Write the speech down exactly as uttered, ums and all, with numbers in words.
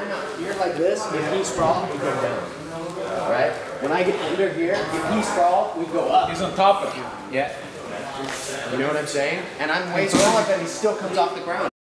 I'm out here like this, if he sprawled, we go down. Right? When I get under here, if he sprawled, we go up. He's on top of you. Yeah. You know what I'm saying? And I'm way smaller, but he still comes off the ground.